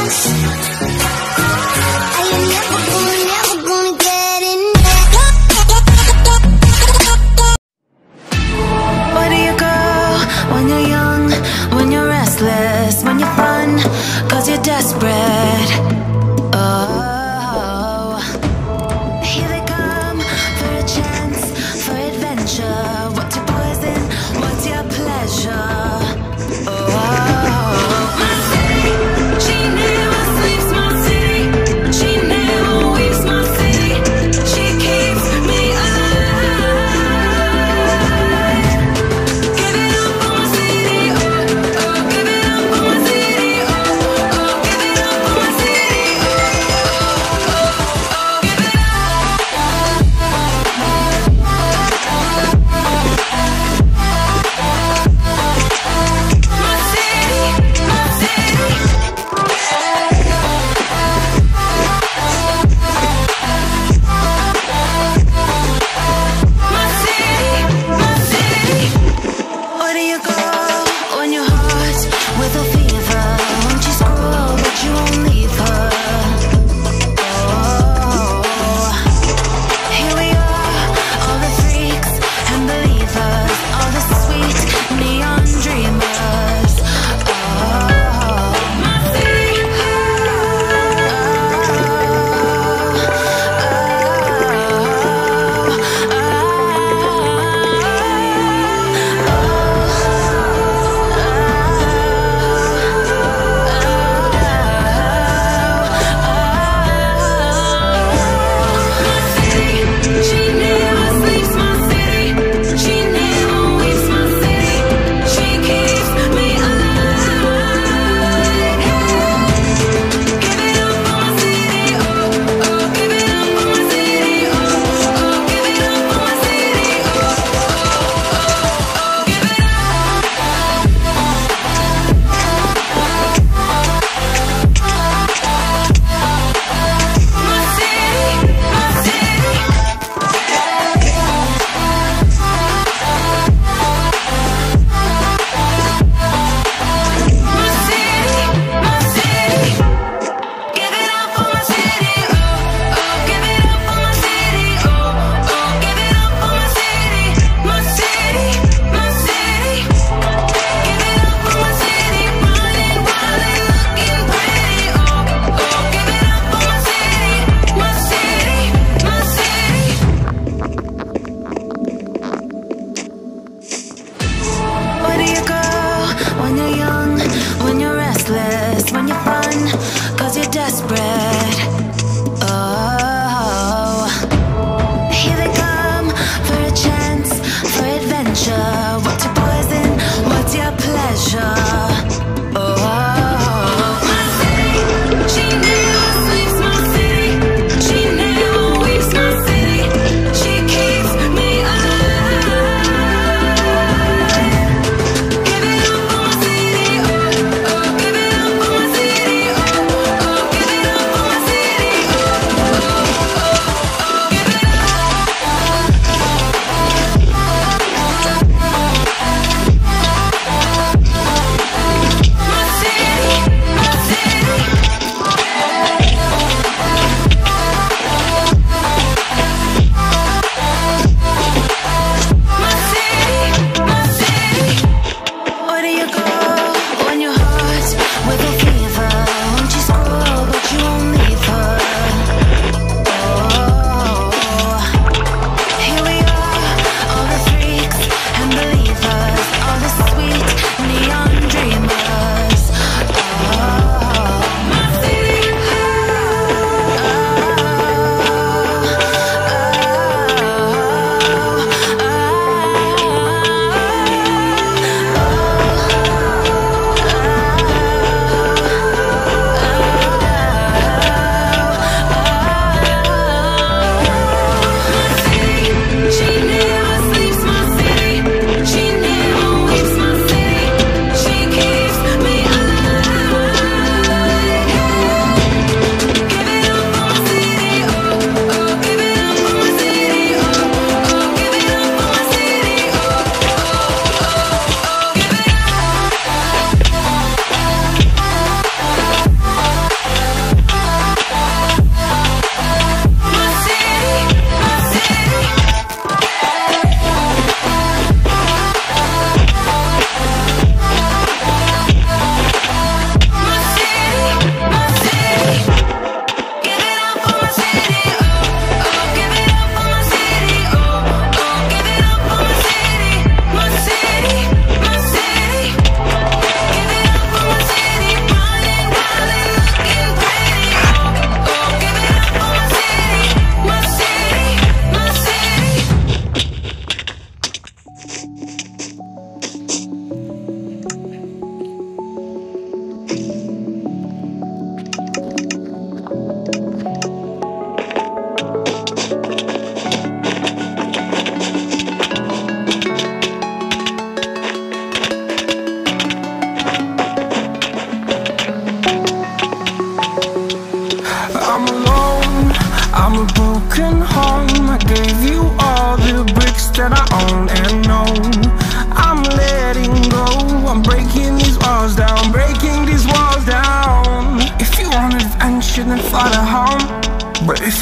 When you're fun, cause you're desperate. Oh, here they come for a chance, for adventure. What's your poison? What's your pleasure? Give it up for my city.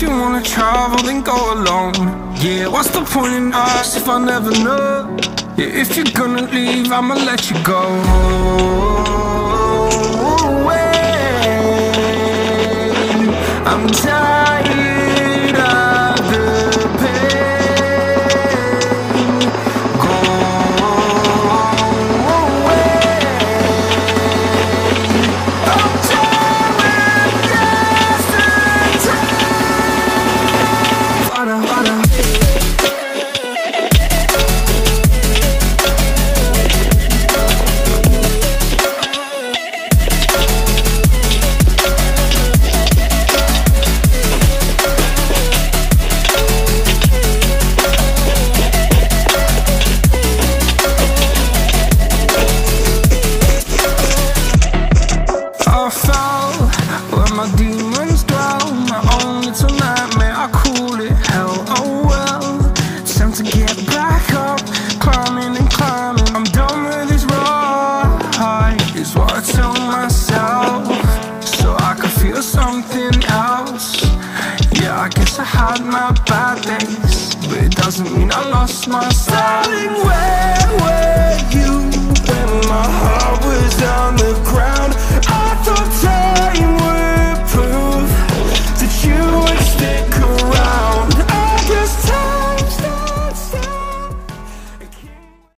you wanna travel, then go alone. Yeah, what's the point in us if I never know? Yeah, if you're gonna leave, I'ma let you go. I'm tired of the pain. Go away. I'm tired of yesterday. Fada, fada. I fell where my demons dwell. My own little nightmare, I call it hell. Oh well, it's time to get back up. Climbing and climbing, I'm done with this ride, is what I tell myself, so I could feel something else. Yeah, I guess I had my bad days, but it doesn't mean I lost myself.